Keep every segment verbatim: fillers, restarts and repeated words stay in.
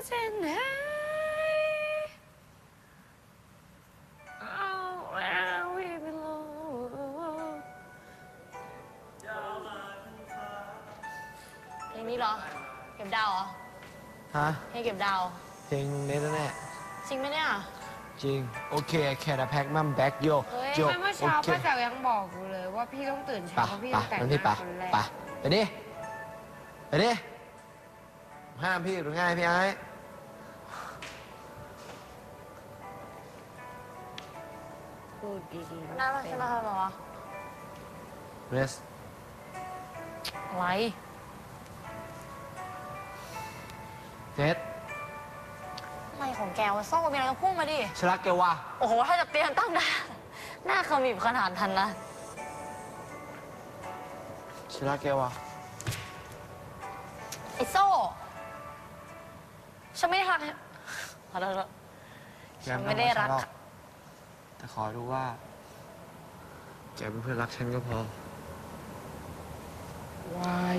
เพลงนี้เหรอเก็บดาวเหรอฮะเพลงเก็บดาวเพลงนี้แน่จริงไหมเนี่ยจริงโอเคแคร์แพ็กมั่มแบ็กโยโยเมื่อเช้าป้าแจ๋วยังบอกอยู่เลยว่าพี่ต้องตื่นเช้าเพราะพี่ต้องแต่งหน้าคนแรกไปไปดิไปดิห้ามพี่หรือง่ายพี่ไอ้พูดดีๆน่ารักใช่ไหมคะหรอเรสอะไรเจ็ดอะไรของแกวะซ่องมีอะไรก็พุ่งมาดิชลักแกว่าโอ้โหถ้าจะเตรียมตั้งหน้าหน้าขมิบขนาดทันนะชลักแกว่าไอโซ่ฉันไม่ได้รักขอโทษฉันไม่ได้รักแต่ขอรู้ว่าแกเป็นเพื่อนรักฉันก็พอวาย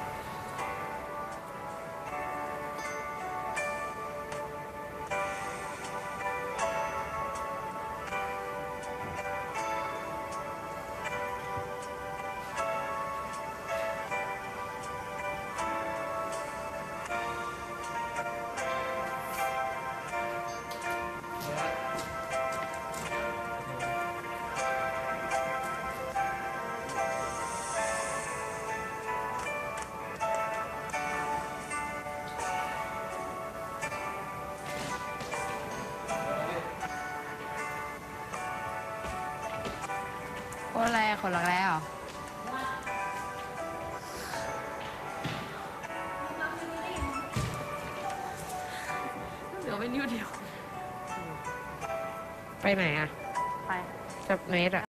คนอะไรคนรักแล้วเหลือเป็นนิ้วเดียวไปไหนอ่ะไปจับเนสอ่ะ